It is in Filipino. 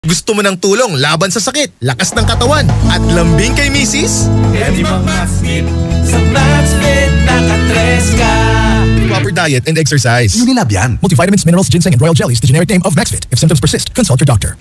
Gusto mo ng tulong laban sa sakit, lakas ng katawan, at lambing kay misis? Pwede mang Maxvit. Sa Maxvit, nakatres ka. Proper diet and exercise. Unilab yan. Multivitamins, minerals, ginseng, and royal jellies, the generic name of Maxvit. If symptoms persist, consult your doctor.